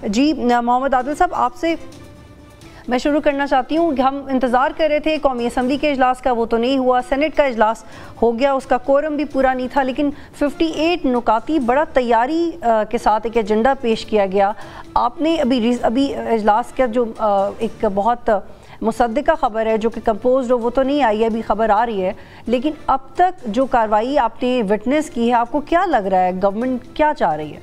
جی محمد عادل صاحب، آپ سے میں شروع کرنا چاہتی ہوں کہ ہم انتظار کر رہے تھے قومی اسمبلی کے اجلاس کا، وہ تو نہیں ہوا. سینٹ کا اجلاس ہو گیا، اس کا کورم بھی پورا نہیں تھا، لیکن 58 نکاتی بڑا تیاری کے ساتھ ایک ایجنڈا پیش کیا گیا. آپ نے ابھی اجلاس کا جو ایک بہت مصدقہ خبر ہے جو کہ کمپوزڈ ہو، وہ تو نہیں آئی ہے، ابھی خبر آ رہی ہے، لیکن اب تک جو کارروائی آپ نے وٹنس کی ہے، آپ کو کیا لگ رہا ہے گورنمنٹ کیا چاہ رہی ہے؟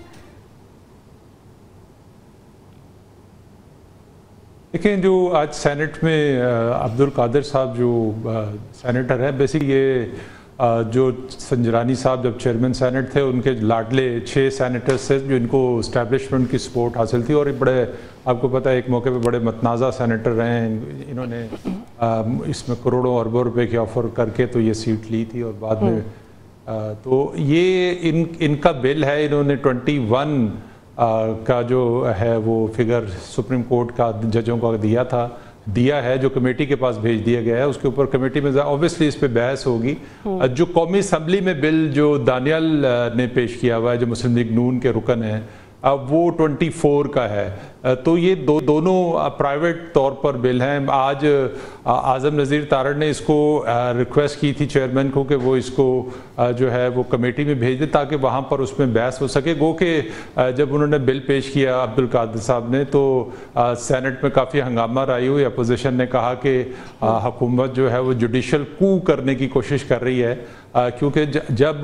دیکھیں، جو آج سینٹ میں عبدالقادر صاحب جو سینیٹر ہیں، بیسکلی یہ جو سنجرانی صاحب جب چیئرمین سینٹ تھے، ان کے لاڈلے 6 سینیٹرز تھے جو ان کو اسٹیبلشمنٹ کی سپورٹ حاصل تھی، اور یہ بڑے، آپ کو پتہ ہے، ایک موقع پہ بڑے متنازع سینیٹر رہے ہیں. انہوں نے اس میں کروڑوں اربوں روپے کی آفر کر کے تو یہ سیٹ لی تھی، اور بعد میں تو یہ ان کا بل ہے. انہوں نے 21 کا جو ہے وہ فگر سپریم کورٹ کا ججوں کو دیا ہے، جو کمیٹی کے پاس بھیج دیا گیا ہے. اس کے اوپر کمیٹی میں اوبیسلی اس پہ بحث ہوگی. جو قومی اسمبلی میں بل جو دانیال نے پیش کیا ہوا ہے، جو مسلم لیگ نون کے رکن ہیں، وہ 24 کا ہے. تو یہ دونوں پرائیویٹ طور پر بل ہیں. آج اعظم نذیر تارڑ نے اس کو ریکویسٹ کی تھی چیئرمین کو کہ وہ اس کو جو ہے وہ کمیٹی میں بھیج دے تاکہ وہاں پر اس میں بحث ہو سکے. گو کہ جب انہوں نے بل پیش کیا عبدالقادر صاحب نے، تو سینٹ میں کافی ہنگامہ رائی ہوئی. اپوزیشن نے کہا کہ حکومت جو ہے وہ جوڈیشل کو کرنے کی کوشش کر رہی ہے، کیونکہ جب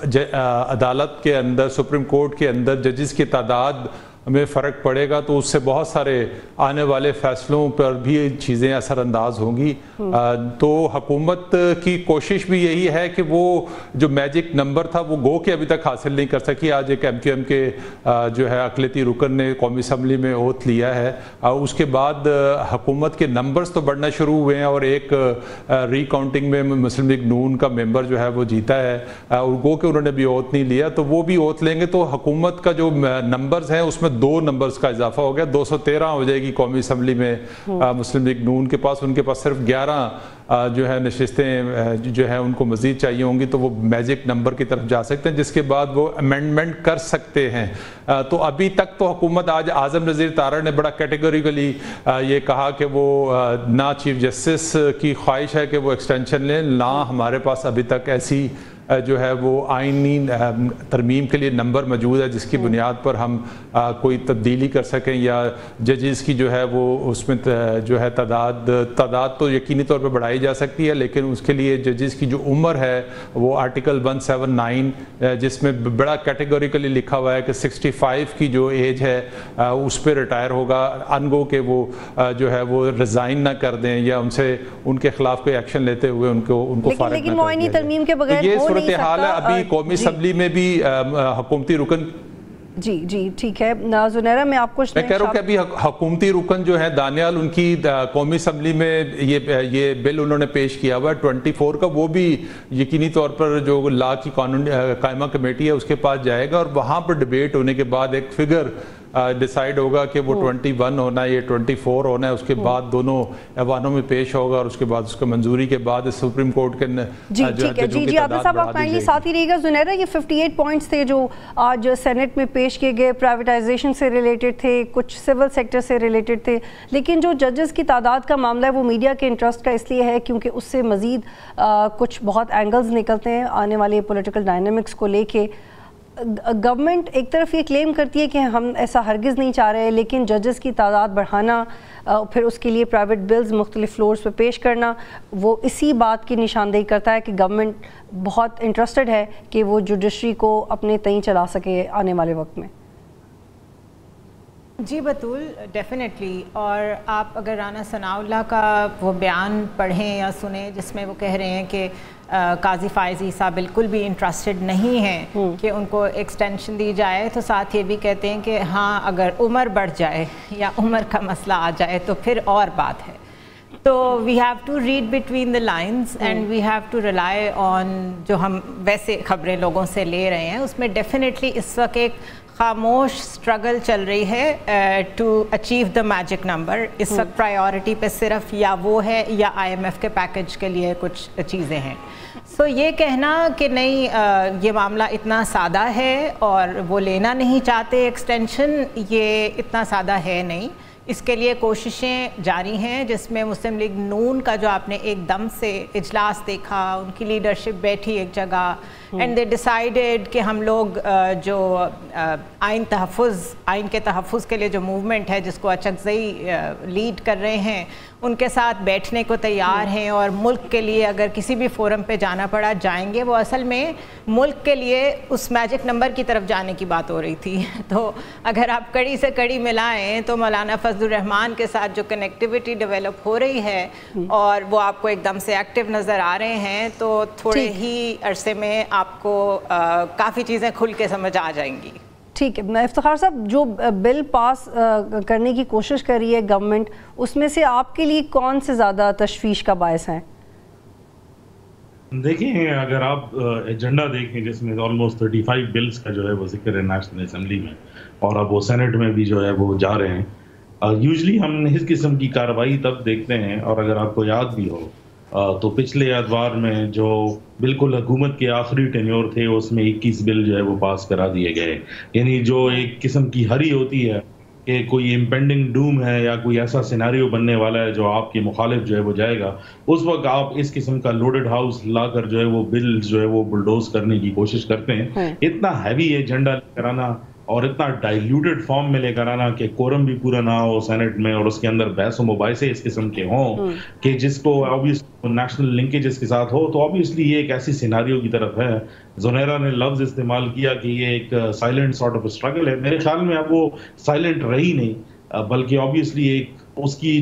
عدالت کے اندر، سپریم کورٹ کے اندر ججز کی تعداد میں فرق پڑے گا تو اس سے بہت سارے آنے والے فیصلوں پر بھی چیزیں اثر انداز ہوں گی. تو حکومت کی کوشش بھی یہی ہے کہ وہ جو میجک نمبر تھا وہ گو کہ ابھی تک حاصل نہیں کر سکی. آج ایک ایم کے جو ہے اقلیتی رکن نے قومی اسمبلی میں اوتھ لیا ہے. اس کے بعد حکومت کے نمبرز تو بڑھنا شروع ہوئے ہیں، اور ایک ری کاؤنٹنگ میں مسلم لیگ نون کا ممبر جو ہے وہ جیتا ہے، اور گو کہ انہوں نے بھی اوتھ نہیں لیا، تو وہ بھی اوتھ لیں گے. تو حکومت کا جو نمبرز ہیں اس میں 2 نمبرز کا اضافہ ہو گیا. 213 ہو جائے گی قومی اسمبلی میں مسلم لیگ نون کے پاس. ان کے پاس صرف 11 جو ہے نشستیں جو ہے ان کو مزید چاہیے ہوں گی، تو وہ میجک نمبر کی طرف جا سکتے ہیں، جس کے بعد وہ امینڈمنٹ کر سکتے ہیں. تو ابھی تک تو حکومت، آج اعظم نذیر تارڑ نے بڑا کیٹیگوریکلی یہ کہا کہ وہ نہ چیف جسٹس کی خواہش ہے کہ وہ ایکسٹینشن لیں، نہ ہمارے پاس ابھی تک ایسی جو ہے وہ آئینی ترمیم کے لیے نمبر موجود ہے جس کی بنیاد پر ہم کوئی تبدیلی کر سکیں، یا ججز کی جو ہے وہ اس میں جو ہے تعداد تو یقینی طور پہ بڑھائی جا سکتی ہے، لیکن اس کے لیے ججز کی جو عمر ہے وہ آرٹیکل 179 جس میں بڑا کیٹیگوریکلی لکھا ہوا ہے کہ 65 کی جو ایج ہے اس پہ ریٹائر ہوگا، انگو کہ وہ جو ہے وہ ریزائن نہ کر دیں یا ان کے خلاف کوئی ایکشن لیتے ہوئے ان کو فارغ نہ کر دیا ترمیم کے بغیر یہ صورتحال ہے. ابھی قومی اسمبلی میں بھی حکومتی رکن جی ٹھیک ہے. زنیرہ میں آپ کو میں کہہ رہا ہوں کہ ابھی حکومتی رکن جو ہے دانیال، ان کی قومی اسمبلی میں یہ بل انہوں نے پیش کیا ہوا ہے 24 کا، وہ بھی یقینی طور پر جو لا کی قانون قائمہ کمیٹی ہے اس کے پاس جائے گا، اور وہاں پر ڈیبیٹ ہونے کے بعد ایک فگر ڈیسائیڈ ہوگا کہ وہ 21 ہونا ہے یا 24 ہونا ہے. اس کے بعد دونوں ایوانوں میں پیش ہوگا، اور اس کے بعد اس کو منظوری کے بعد سپریم کورٹ کے جی عادل صاحب آپ کائنڈلی ساتھ ہی رہیے گا. زنیرہ، یہ 58 پوائنٹس تھے جو آج سینٹ میں پیش کیے گئے، پرائیویٹائزیشن سے ریلیٹڈ تھے، کچھ سول سیکٹر سے ریلیٹڈ تھے، لیکن جو ججز کی تعداد کا معاملہ ہے وہ میڈیا کے انٹرسٹ کا اس لیے ہے کیونکہ اس سے مزید کچھ بہت اینگلز نکلتے ہیں آنے والے پولیٹیکل ڈائنامکس کو لے کے. گورنمنٹ ایک طرف یہ کلیم کرتی ہے کہ ہم ایسا ہرگز نہیں چاہ رہے، لیکن ججز کی تعداد بڑھانا، پھر اس کے لیے پرائیویٹ بلز مختلف فلورز پہ پیش کرنا، وہ اسی بات کی نشاندہی کرتا ہے کہ گورنمنٹ بہت انٹرسٹڈ ہے کہ وہ جوڈیشری کو اپنے تئیں چلا سکے آنے والے وقت میں. جی بطول، ڈیفینیٹلی. اور آپ اگر رانا ثناء اللہ کا وہ بیان پڑھیں یا سنیں جس میں وہ کہہ رہے ہیں کہ قاضی فائز عیسیٰ بالکل بھی انٹرسٹڈ نہیں ہیں کہ ان کو ایکسٹینشن دی جائے، تو ساتھ یہ بھی کہتے ہیں کہ ہاں اگر عمر بڑھ جائے یا عمر کا مسئلہ آ جائے تو پھر اور بات ہے. تو we have to read between the lines and we have to rely on جو ہم ویسے خبریں لوگوں سے لے رہے ہیں. اس میں ڈیفینیٹلی اس وقت ایک خاموش سٹرگل چل رہی ہے to achieve the magic number. اس وقت پرائیورٹی پہ صرف یا وہ ہے یا IMF کے پیکج کے لیے کچھ چیزیں ہیں. سو یہ کہنا کہ نہیں یہ معاملہ اتنا سادہ ہے اور وہ لینا نہیں چاہتے ایکسٹینشن، یہ اتنا سادہ ہے نہیں. اس کے لیے کوششیں جاری ہیں، جس میں مسلم لیگ نون کا جو آپ نے ایک دم سے اجلاس دیکھا، ان کی لیڈرشپ بیٹھی ایک جگہ اینڈ دے ڈیسائیڈیڈ کہ ہم لوگ جو آئین کے تحفظ کے لیے جو موومنٹ ہے جس کو اچکزئی لیڈ کر رہے ہیں، ان کے ساتھ بیٹھنے کو تیار ہیں اور ملک کے لیے اگر کسی بھی فورم پہ جانا پڑا جائیں گے. وہ اصل میں ملک کے لیے اس میجک نمبر کی طرف جانے کی بات ہو رہی تھی. تو اگر آپ کڑی سے کڑی ملائیں تو مولانا فضل الرحمان کے ساتھ جو کنیکٹیوٹی ڈیولپ ہو رہی ہے اور وہ آپ کو ایک دم سے ایکٹیو نظر آ رہے ہیں، تو تھوڑے ہی عرصے میں آپ کو کافی چیزیں کھل کے سمجھ آ جائیں گی. ٹھیک ہے افتخار صاحب، جو بل پاس کرنے کی کوشش کر رہی ہے گورنمنٹ، اس میں سے آپ کے لیے کون سے زیادہ تشویش کا باعث ہیں؟ دیکھیں، اگر آپ ایجنڈا دیکھیں جس میں آلموسٹ 35 بلز کا جو ہے وہ ذکر ہے نیشنل اسمبلی میں، اور اب وہ سینٹ میں بھی جو ہے وہ جا رہے ہیں. یوزلی ہم اس قسم کی کارروائی تب دیکھتے ہیں، اور اگر آپ کو یاد بھی ہو تو پچھلے اتوار میں جو بالکل حکومت کے آخری ٹینیور تھے اس میں 21 بل جو ہے وہ پاس کرا دیے گئے. یعنی جو ایک قسم کی ہری ہوتی ہے کہ کوئی امپینڈنگ ڈوم ہے یا کوئی ایسا سیناریو بننے والا ہے جو آپ کے مخالف جو ہے وہ جائے گا، اس وقت آپ اس قسم کا لوڈڈ ہاؤس لا کر جو ہے وہ بل جو ہے وہ بلڈوز کرنے کی کوشش کرتے ہیں. اتنا ہیوی ایجنڈا لے کر آنا اور اتنا ڈائلیوٹڈ فارم میں لے کر آنا کہ کورم بھی پورا نہ ہو سینٹ میں، اور اس کے اندر بحث و مباحثے اس قسم کے ہوں کہ جس کو نیشنل لنکیجز کے ساتھ ہو، تو آبویسلی یہ ایک ایسی سیناریو کی طرف ہے. زنیرا نے لفظ استعمال کیا کہ یہ ایک سائلنٹ سارٹ آف اسٹرگل ہے. میرے خیال میں اب وہ سائلنٹ رہی نہیں، بلکہ آبویسلی ایک اس کی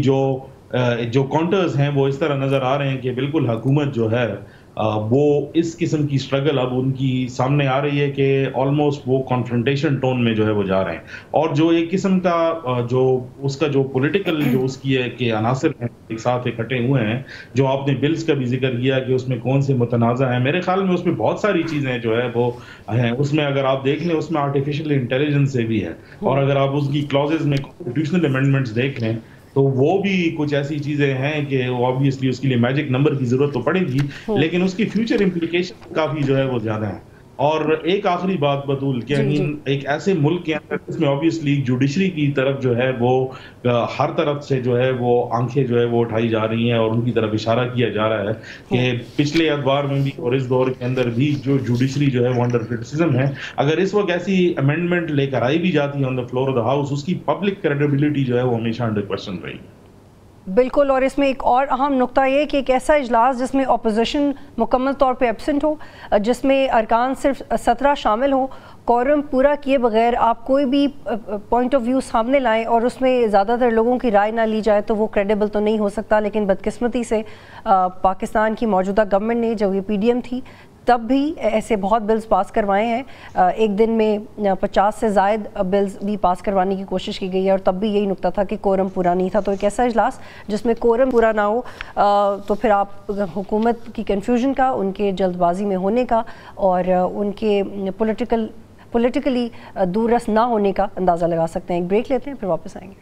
جو کاؤنٹرز ہیں وہ اس طرح نظر آ رہے ہیں کہ بالکل حکومت جو ہے وہ اس قسم کی سٹرگل اب ان کی سامنے آ رہی ہے کہ آلموسٹ وہ کانفرنٹیشن ٹون میں جو ہے وہ جا رہے ہیں. اور جو ایک قسم کا جو اس کا جو پولیٹیکل جو اس کی ہے کہ عناصر ہیں ایک ساتھ اکٹھے ہوئے ہیں، جو آپ نے بلز کا بھی ذکر کیا کہ اس میں کون سے متنازع ہیں، میرے خیال میں اس میں بہت ساری چیزیں جو ہے وہ ہیں. اس میں اگر آپ دیکھ لیں اس میں آرٹیفیشیل انٹیلیجنس سے بھی ہے، اور اگر آپ اس کی کلوزز میں کانسٹیٹیوشنل امینڈمنٹس دیکھ لیں تو وہ بھی کچھ ایسی چیزیں ہیں کہ آبویسلی اس کے لیے میجک نمبر کی ضرورت تو پڑے گی، لیکن اس کی فیوچر امپلیکیشن کافی جو ہے وہ زیادہ ہیں. اور ایک آخری بات بطول کہ ایک ایسے ملک کے اندر جس میں آبویسلی جوڈیشری کی طرف جو ہے وہ ہر طرف سے جو ہے وہ آنکھیں جو ہے وہ اٹھائی جا رہی ہیں اور ان کی طرف اشارہ کیا جا رہا ہے کہ پچھلے ادوار میں بھی اور اس دور کے اندر بھی جو جوڈیشری جو ہے وہ انڈر کرٹیسزم ہے. اگر اس وقت ایسی امینڈمنٹ لے کر آئی بھی جاتی ہے on the floor of the house, اس کی پبلک کریڈیبلٹی جو ہے وہ ہمیشہ انڈر کوسچن رہی. بالکل، اور اس میں ایک اور اہم نقطہ یہ کہ ایک ایسا اجلاس جس میں اپوزیشن مکمل طور پہ ایبسنٹ ہو، جس میں ارکان صرف 17 شامل ہوں، کورم پورا کیے بغیر آپ کوئی بھی پوائنٹ آف ویو سامنے لائیں اور اس میں زیادہ تر لوگوں کی رائے نہ لی جائے تو وہ کریڈیبل تو نہیں ہو سکتا. لیکن بدقسمتی سے پاکستان کی موجودہ گورنمنٹ نے، جب یہ پی ڈی ایم تھی تب بھی ایسے بہت بلز پاس کروائے ہیں. ایک دن میں 50 سے زائد بلز بھی پاس کروانے کی کوشش کی گئی ہے، اور تب بھی یہی نقطہ تھا کہ کورم پورا نہیں تھا. تو ایک ایسا اجلاس جس میں کورم پورا نہ ہو تو پھر آپ حکومت کی کنفیوژن کا، ان کے جلد بازی میں ہونے کا اور ان کے پولیٹیکلی دور رس نہ ہونے کا اندازہ لگا سکتے ہیں. ایک بریک لیتے ہیں، پھر واپس آئیں گے.